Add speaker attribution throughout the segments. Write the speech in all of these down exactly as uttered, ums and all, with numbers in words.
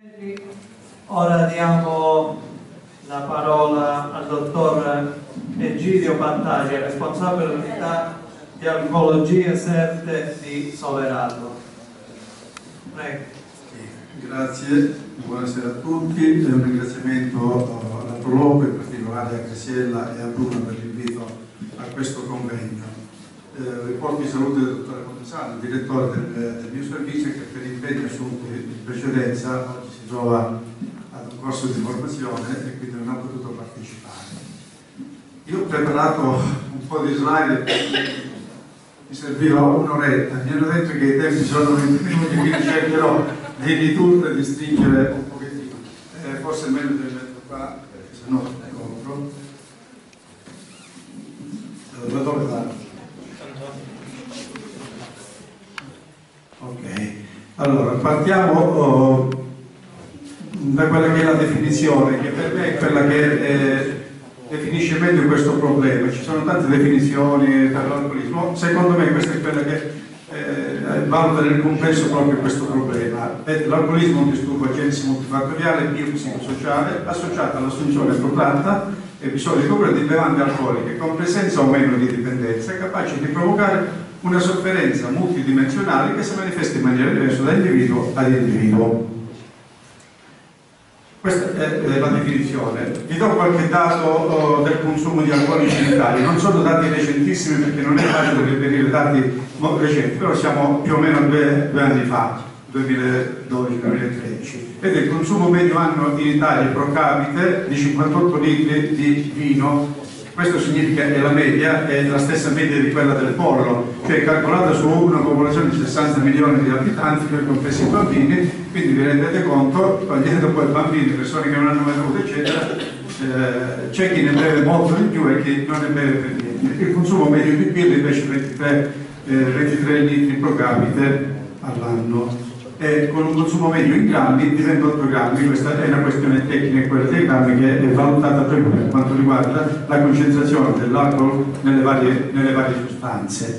Speaker 1: Ora diamo la parola al dottor Egidio Battaglia, responsabile dell'unità di alcologia S E R T di Soverato. Prego.
Speaker 2: Grazie, buonasera a tutti e un ringraziamento alla Proloco, in particolare a Graziella e a Bruno per l'invito a questo convegno. Eh, riporto i saluti del dottore Montesano, direttore del, del mio servizio, che per impegni assunti in precedenza oggi si trova ad un corso di formazione e quindi non ha potuto partecipare. Io ho preparato un po' di slide, mi serviva un'oretta, mi hanno detto che i tempi sono venti minuti, quindi cercherò di ridurre e di stringere un pochettino. Eh, forse è meglio di metterlo qua, perché se no compro. Da dove va? Ok, allora partiamo oh, da quella che è la definizione, che per me è quella che eh, definisce meglio questo problema. Ci sono tante definizioni per l'alcolismo, secondo me questa è quella che eh, valuta nel complesso proprio questo problema. L'alcolismo è un disturbo agensi multifattoriale biopsicosociale associato all'assunzione protratta episodi di bevande alcoliche con presenza o meno di dipendenza, capace di provocare una sofferenza multidimensionale che si manifesta in maniera diversa da individuo ad individuo. Questa è la definizione. Vi do qualche dato oh, del consumo di alcolici in Italia. Non sono dati recentissimi perché non è facile reperire dati recenti, però siamo più o meno due, due anni fa, duemiladodici duemilatredici. Ed il consumo medio anno in Italia pro capite di cinquantotto litri di vino. Questo significa che la media è la stessa media di quella del pollo, che è calcolata su una popolazione di sessanta milioni di abitanti, per compresi i bambini, quindi vi rendete conto, togliendo poi bambini, persone che non hanno mai bevuto, eccetera, eh, c'è chi ne beve molto di più e chi non ne beve per niente. Il consumo medio di birra invece è ventitré, eh, ventitré litri pro capite all'anno. E con un consumo medio in grammi di ventotto grammi, questa è una questione tecnica, quella dei grammi, che è valutata proprio per quanto riguarda la concentrazione dell'alcol nelle varie, nelle varie sostanze.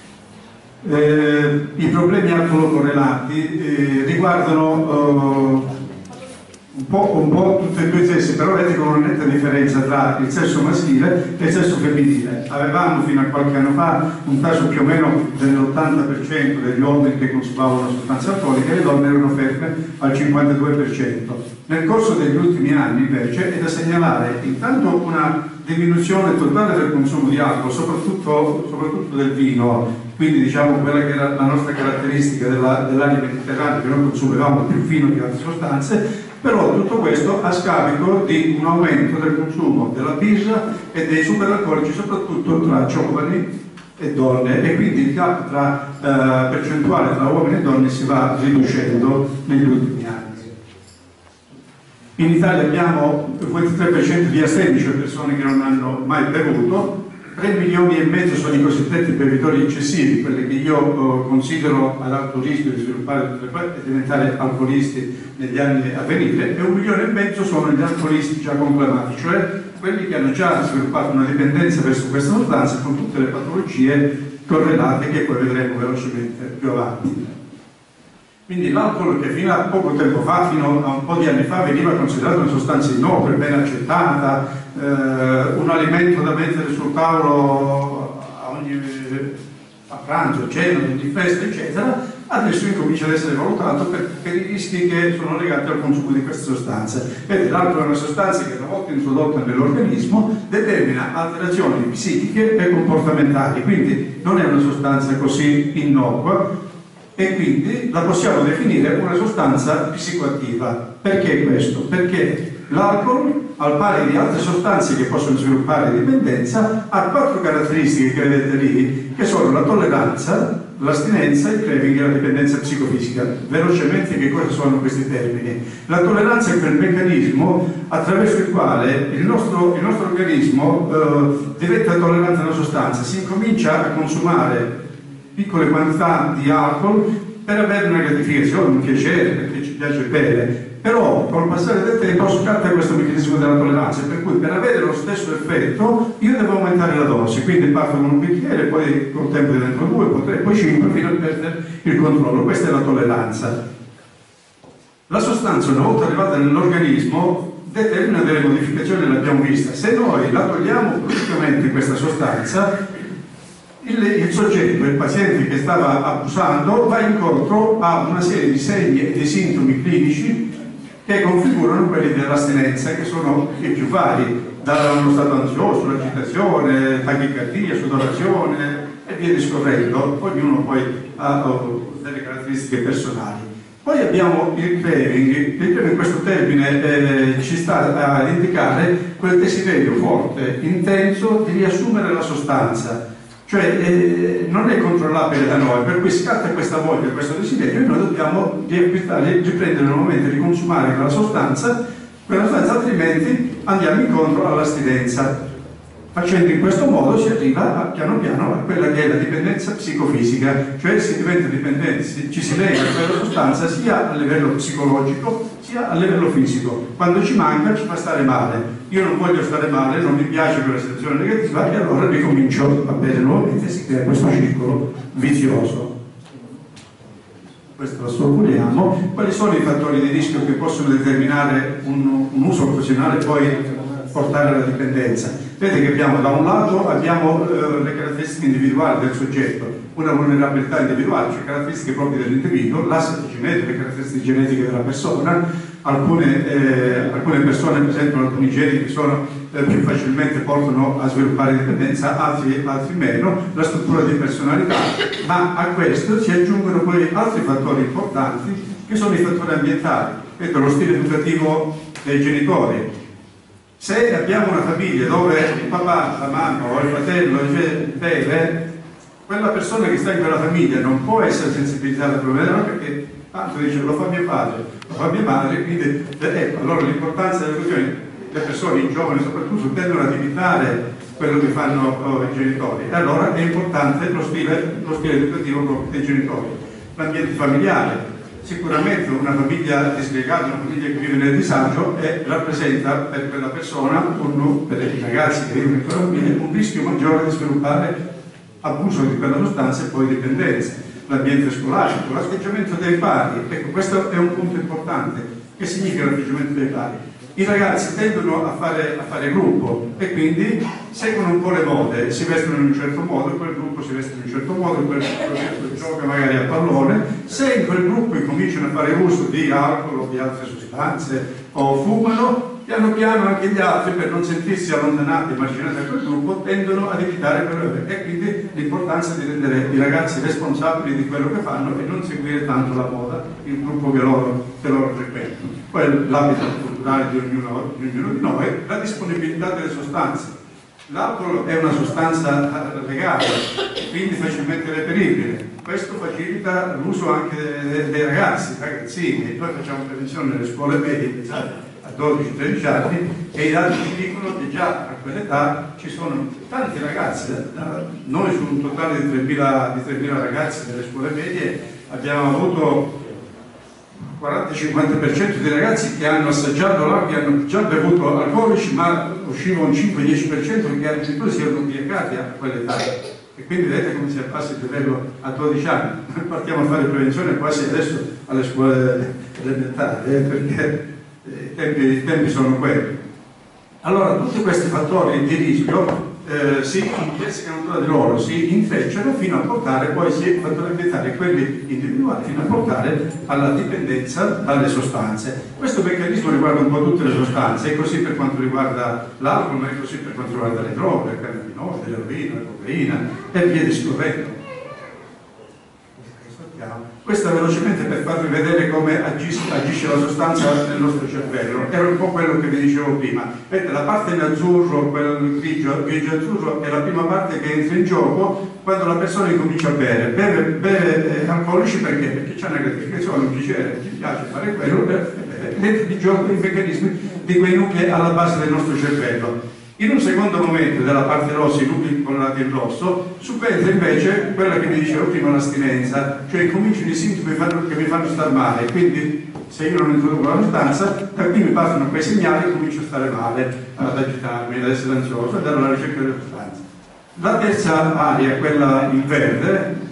Speaker 2: Eh, I problemi alcolocorrelati eh, riguardano eh, un po', un po' tutti e due i sessi, però vedete con una netta differenza tra il sesso maschile e il sesso femminile. Avevamo fino a qualche anno fa un tasso più o meno dell'ottanta per cento degli uomini che consumavano sostanze alcoliche e le donne erano ferme al cinquantadue per cento. Nel corso degli ultimi anni invece è da segnalare intanto una diminuzione totale del consumo di alcol, soprattutto, soprattutto del vino, quindi diciamo quella che era la nostra caratteristica dell'area mediterranea, che noi consumavamo più vino che altre sostanze. Però tutto questo a scapito di un aumento del consumo della birra e dei superalcolici, soprattutto tra giovani e donne, e quindi il gap tra eh, percentuale tra uomini e donne si va riducendo negli ultimi anni. In Italia abbiamo il ventitré per cento di astenici, cioè persone che non hanno mai bevuto. tre milioni e mezzo sono i cosiddetti bevitori eccessivi, quelli che io eh, considero ad alto rischio di sviluppare e diventare alcolisti negli anni a venire, e un milione e mezzo sono gli alcolisti già conclamati, cioè quelli che hanno già sviluppato una dipendenza verso questa sostanza con tutte le patologie correlate che poi vedremo velocemente più avanti. Quindi l'alcol, che fino a poco tempo fa, fino a un po' di anni fa, veniva considerato una sostanza innocua, ben accettata, eh, un alimento da mettere sul tavolo a ogni a pranzo, cena, di festa, eccetera, adesso incomincia ad essere valutato per, per i rischi che sono legati al consumo di queste sostanze. Vedete, l'alcol è una sostanza che, una volta introdotta nell'organismo, determina alterazioni psichiche e comportamentali, quindi non è una sostanza così innocua, e quindi la possiamo definire una sostanza psicoattiva. Perché questo? Perché l'alcol, al pari di altre sostanze che possono sviluppare dipendenza, ha quattro caratteristiche che vedete lì, che sono la tolleranza, l'astinenza, il craving e la dipendenza psicofisica. Velocemente, che cosa sono questi termini? La tolleranza è quel meccanismo attraverso il quale il nostro, il nostro organismo eh, diventa tollerante a una sostanza, si incomincia a consumare piccole quantità di alcol per avere una gratificazione, un piacere, perché ci piace bere. Però col passare del tempo scatta questo meccanismo della tolleranza, per cui per avere lo stesso effetto io devo aumentare la dose, quindi parto con un bicchiere, poi col tempo diventano due, poi tre, poi cinque, fino a perdere il controllo. Questa è la tolleranza. La sostanza, una volta arrivata nell'organismo, determina delle modificazioni, l'abbiamo vista. Se noi la togliamo bruscamente questa sostanza, il, il soggetto, il paziente che stava abusando, va incontro a una serie di segni e di sintomi clinici che configurano quelli dell'astinenza, che sono i più vari, dallo stato ansioso, l'agitazione, tachicardia, sudorazione e via discorrendo. Ognuno poi ha oh, delle caratteristiche personali. Poi abbiamo il craving. Il craving, questo termine eh, ci sta ad indicare quel desiderio forte, intenso di riassumere la sostanza, cioè eh, non è controllabile da noi, per cui scatta questa voglia, questo desiderio, e noi dobbiamo riprendere nuovamente, riconsumare quella sostanza, quella sostanza, altrimenti andiamo incontro all'astinenza. Facendo in questo modo si arriva a, piano piano a quella che è la dipendenza psicofisica, cioè si diventa dipendenti, ci si lega a quella sostanza sia a livello psicologico sia a livello fisico. Quando ci manca ci fa stare male. Io non voglio stare male, non mi piace quella situazione negativa e allora ricomincio a bere nuovamente e si crea questo circolo vizioso. Questo lo sorvoliamo. Quali sono i fattori di rischio che possono determinare un, un uso occasionale e poi portare alla dipendenza? Vedete che abbiamo da un lato abbiamo eh, le caratteristiche individuali del soggetto, una vulnerabilità individuale, cioè caratteristiche proprie dell'individuo, l'assetto genetico, le caratteristiche genetiche della persona. Alcune, eh, alcune persone presentano alcuni geni che sono, eh, più facilmente portano a sviluppare dipendenza, altri, altri meno, la struttura di personalità, ma a questo si aggiungono poi altri fattori importanti che sono i fattori ambientali, vedete, lo stile educativo dei genitori. Se abbiamo una famiglia dove il papà, la mamma o il fratello beve, quella persona che sta in quella famiglia non può essere sensibilizzata al problema, perché tanto dice lo fa mio padre, lo fa mia madre, quindi ecco, allora l'importanza delle questioni, le persone, i giovani soprattutto, tendono ad imitare quello che fanno oh, i genitori, e allora è importante lo stile, lo stile educativo dei genitori. L'ambiente familiare. Sicuramente una famiglia disgregata, una famiglia che vive nel disagio, e rappresenta per quella persona, un, per i ragazzi che vivono in quella famiglia, un rischio maggiore di sviluppare abuso di quella sostanza e poi dipendenza. L'ambiente scolastico, l'atteggiamento dei pari, ecco, questo è un punto importante. Che significa l'atteggiamento dei pari? I ragazzi tendono a fare, a fare gruppo e quindi seguono un po' le mode, si vestono in un certo modo, quel gruppo si veste in un certo modo, quel gruppo gioca magari a pallone. Se in quel gruppo incominciano a fare uso di alcol o di altre sostanze o fumano, piano piano anche gli altri, per non sentirsi allontanati e marginati da quel gruppo, tendono ad evitare quello che è. Quindi l'importanza di rendere i ragazzi responsabili di quello che fanno e non seguire tanto la moda, il gruppo che loro, che loro frequentano. Poi l'abito culturale di ognuno, di ognuno di noi, la disponibilità delle sostanze. L'alcol è una sostanza legale, quindi facilmente reperibile. Questo facilita l'uso anche dei, dei ragazzi, ragazzini. Noi facciamo prevenzione nelle scuole medie a dodici tredici anni e i dati ci dicono che già a quell'età ci sono tanti ragazzi. Noi su un totale di tremila ragazzi delle scuole medie abbiamo avuto quaranta cinquanta per cento di ragazzi che hanno assaggiato l'alcol, che hanno già bevuto alcolici, ma usciva un cinque dieci per cento che addirittura si erano ubriacati a quell'età. E quindi vedete come si abbassa il livello a dodici anni. Noi partiamo a fare prevenzione quasi adesso alle scuole elementari, eh, perché i tempi, i tempi sono quelli. Allora tutti questi fattori di rischio eh, si intersecano tra di loro, si intrecciano fino a portare poi sia i fattori ambientali e quelli individuali, fino a portare alla dipendenza dalle sostanze. Questo meccanismo riguarda un po' tutte le sostanze, è così per quanto riguarda l'alcol, ma è così per quanto riguarda le droghe, il cannabinoide, l'eroina, la cocaina e via discorrendo. Questa velocemente per farvi vedere come agisce, agisce la sostanza nel nostro cervello. Era un po' quello che vi dicevo prima. Vedete, la parte in azzurro, quel grigio, grigio azzurro, è la prima parte che entra in gioco quando la persona incomincia a bere. Beve, beve eh, alcolici perché? Perché c'è una gratificazione, un piacere, ci piace fare quello, entra in gioco i meccanismi di quei nuclei alla base del nostro cervello. In un secondo momento della parte rossa, i nuclei colorati in rosso, subentra invece quella che vi dicevo prima, l'astinenza, cioè cominciano i sintomi che mi fanno star male, quindi se io non introduco la sostanza, da qui mi partono quei segnali e comincio a stare male, ad agitarmi, ad essere ansioso, ad andare alla ricerca delle sostanze. La terza area, quella in verde,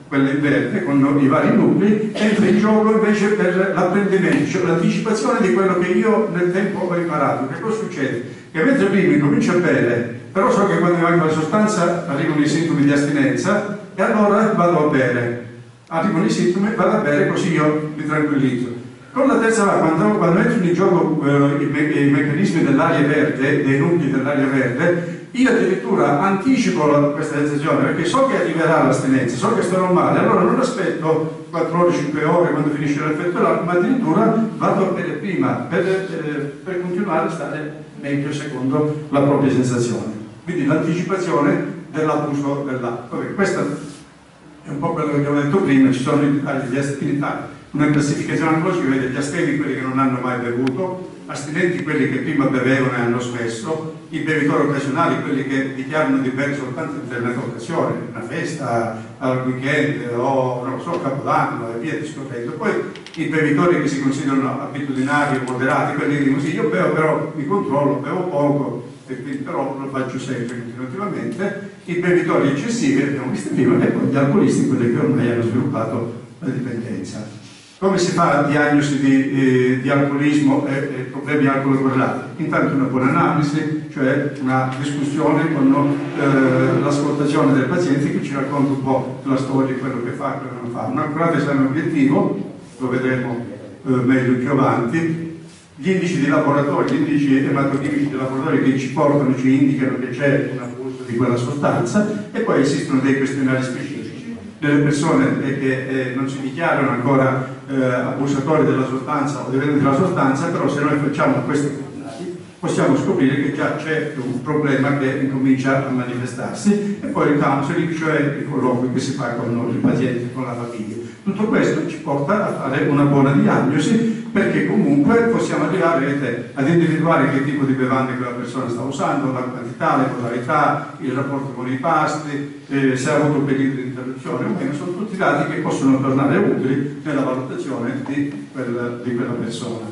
Speaker 2: quella in verde con i vari nuclei, entra in gioco invece per l'apprendimento, cioè l'anticipazione di quello che io nel tempo ho imparato. Che cosa succede? Che mentre prima incomincio a bere, però so che quando manco la sostanza arrivano i sintomi di astinenza e allora vado a bere. Arrivano i sintomi, vado a bere, così io mi tranquillizzo. Con la terza va, quando, quando entrano in gioco eh, i, me i meccanismi dell'aria verde, dei nuclei dell'aria verde, io addirittura anticipo la, questa sensazione, perché so che arriverà l'astinenza, so che starò male, allora non aspetto quattro ore, cinque ore quando finisce l'effetto dell'alcol, ma addirittura vado a bere prima per, eh, per continuare a stare meglio secondo la propria sensazione. Quindi l'anticipazione dell'abuso dell'alcol. Questo è un po' quello che abbiamo detto prima, ci sono gli astini, una classificazione analogica, vede gli astemi quelli che non hanno mai bevuto, astinenti quelli che prima bevevano e hanno smesso, i bevitori occasionali quelli che dichiarano di bere soltanto in determinate occasioni, una festa, al weekend o non lo so, Capodanno e via discorrendo. Poi i bevitori che si considerano abitudinari o moderati, quelli che dicono sì, io bevo però mi controllo, bevo poco, e quindi però lo faccio sempre continuativamente. I bevitori eccessivi, abbiamo visto prima, e poi gli alcolisti, quelli che ormai hanno sviluppato la dipendenza. Come si fa la diagnosi di, eh, di alcolismo e, e problemi alcol correlati? Intanto una buona analisi, cioè una discussione con eh, l'ascoltazione del paziente che ci racconta un po' la storia di quello che fa e quello che non fa. Un accurato esame obiettivo, lo vedremo eh, meglio più avanti. Gli indici di laboratorio, gli indici ematochimici di laboratorio che ci portano, ci indicano che c'è un abuso di quella sostanza, e poi esistono dei questionari specifici delle persone che eh, non si dichiarano ancora eh, abusatori della sostanza o dipendenti della sostanza, però se noi facciamo questi questionari possiamo scoprire che già c'è un problema che incomincia a manifestarsi, e poi il counseling, cioè il colloquio che si fa con il paziente, con la famiglia. Tutto questo ci porta a fare una buona diagnosi, perché comunque possiamo arrivare ad individuare che tipo di bevande quella persona sta usando, la quantità, le modalità, il rapporto con i pasti, eh, se ha avuto un periodo di interruzione o meno. Sono tutti dati che possono tornare utili nella valutazione di, quel, di quella persona.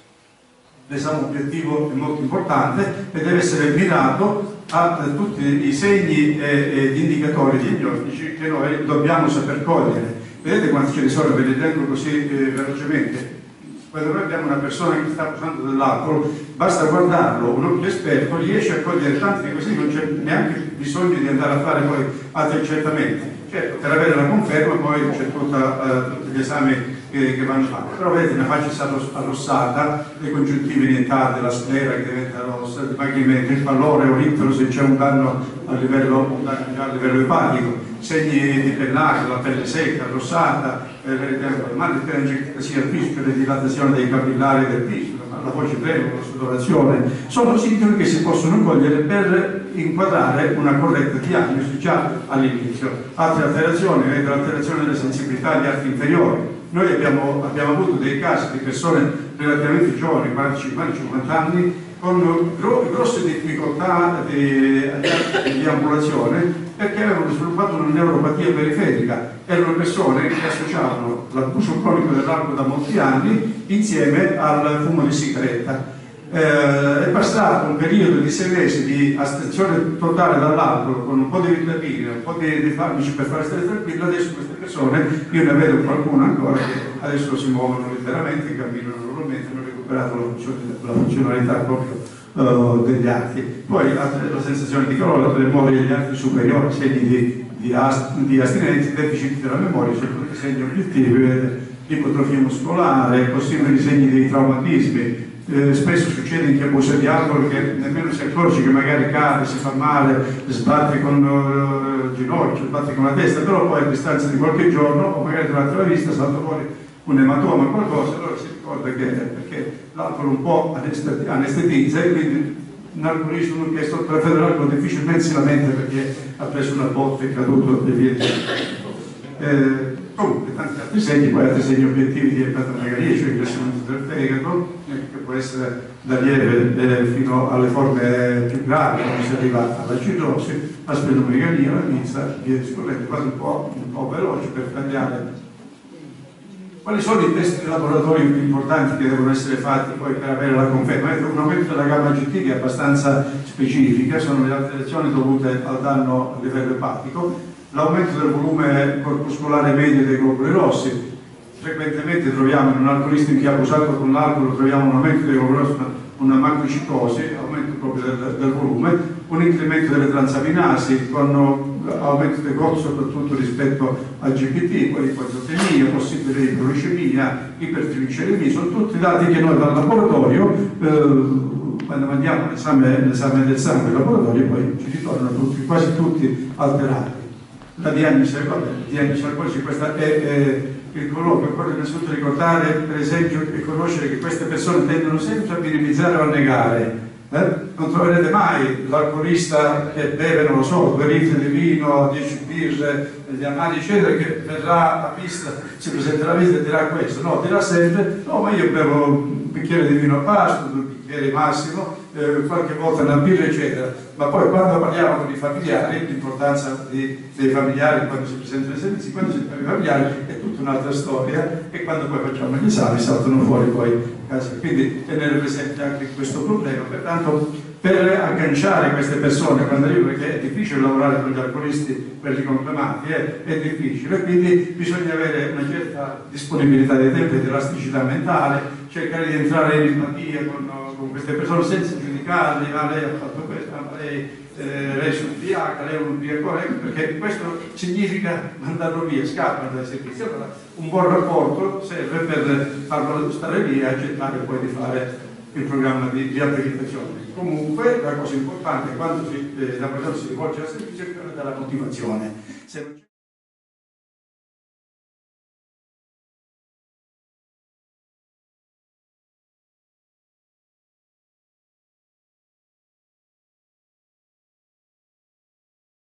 Speaker 2: L'esame obiettivo è molto importante e deve essere mirato a tutti i segni e, e gli indicatori diagnostici che noi dobbiamo saper cogliere. Vedete quanti ce ne sono, ve li elenco così eh, velocemente. Quando noi abbiamo una persona che sta usando dell'alcol, basta guardarlo, un occhio esperto riesce a cogliere tanti di questi, non c'è neanche bisogno di andare a fare poi altri accertamenti. Certo, per avere la conferma poi c'è tutti uh, gli esami che, che vanno fatti. Però vedete, una faccia arrossata, le congiuntive dentali, la sclera che diventa rossa, il dimagrimento, il pallore orifero se c'è un danno a livello, a livello epatico, segni di pennaggio, la pelle secca, arrossata, eh, ma sia il fisico, le dilatazioni dei capillari del viso, la voce breve, la sudorazione, sono sintomi che si possono cogliere per inquadrare una corretta diagnosi già all'inizio. Altre alterazioni, vedete l'alterazione delle sensibilità agli arti inferiori. Noi abbiamo, abbiamo avuto dei casi di persone relativamente giovani, quaranta, cinquanta, cinquanta anni, con gro grosse difficoltà di, di ambulazione, perché avevano sviluppato una neuropatia periferica. Erano persone che associavano l'abuso cronico dell'alcol da molti anni insieme al fumo di sigaretta. Eh, è passato un periodo di sei mesi di astensione totale dall'alcol, con un po' di vitamine, un po' di, di farmaci per fare stare tranquillo. Adesso queste persone, io ne vedo qualcuno ancora che adesso si muovono liberamente, camminano normalmente, hanno recuperato la, funzione, la funzionalità proprio Uh, degli arti. Poi la, la sensazione di calore, la memoria degli arti superiori, segni di, di, ast di astinenza, deficit della memoria, sono tutti segni obiettivi, ipotrofia muscolare, possibili segni di traumatismi. Eh, spesso succede in chi abusa di alcol che nemmeno si accorge che magari cade, si fa male, sbatte con uh, il ginocchio, sbatte con la testa, però poi a distanza di qualche giorno o magari durante la visita salta fuori un ematoma o qualcosa, allora si ricorda che perché l'alcol un po' anestetizza, e quindi un alcolista, uno che è sotto l'effetto dell'alcol difficilmente si lamenta perché ha preso una botta, è caduto e via eh, comunque tanti altri segni, poi altri segni obiettivi di epatomegalia, cioè il crescimento del fegato, eh, che può essere da lieve eh, fino alle forme più gravi, quando si arriva alla cirrosi, la splenomegalia, la mizza, via discorrendo. Vado un po', un po' veloce per tagliare. Quali sono i test di laboratorio più importanti che devono essere fatti poi per avere la conferma? Un aumento della gamma G T che è abbastanza specifica, sono le alterazioni dovute al danno a livello epatico, l'aumento del volume corpuscolare medio dei globuli rossi. Frequentemente troviamo in un alcolista in chi ha abusato con l'alcol, troviamo un aumento dei globuli rossi, una macrocicosi, aumento proprio del, del volume, un incremento delle transaminasi con aumento dei gol soprattutto rispetto al G P T, poi ipoisotemia, possibile iperglicemia, ipertrigliceridemia, sono tutti dati che noi dal laboratorio, eh, quando mandiamo l'esame del sangue al laboratorio, poi ci ritornano tutti, quasi tutti alterati. La diagnosi, vabbè, la diagnosi alcolici, questa è, è il colloquio, però innanzitutto ricordare, per esempio, e conoscere che queste persone tendono sempre a minimizzare o a negare. Eh? Non troverete mai l'alcolista che beve, non lo so, due litri di vino, dieci birre, gli amari eccetera, che verrà a vista, si presenterà a vista e dirà questo. No, dirà sempre, no, ma io bevo un bicchiere di vino a pasto, due bicchieri massimo, eh, qualche volta una birra eccetera. Ma poi quando parliamo con i familiari, l'importanza dei familiari quando si presentano ai servizi, quando si parla ai familiari è tutta un'altra storia, e quando poi facciamo gli esami saltano fuori poi casi. Quindi tenere presente anche questo problema. Pertanto, per agganciare queste persone quando arrivano, perché è difficile lavorare con gli alcolisti, quelli conclamati, eh, è difficile, quindi bisogna avere una certa disponibilità dei tempi, di elasticità mentale, cercare di entrare in empatia con, con queste persone senza giudicarli, ma lei ha fatto questo, ma lei, eh, lei è su un ubriaca, lei è un ubriacone, perché questo significa mandarlo via, scappa dai servizi. Allora un buon rapporto serve per farlo stare lì e accettare poi di fare il programma di riabilitazione. Comunque la cosa importante quando si, eh, la persona si rivolge al servizio è quella della motivazione. Se non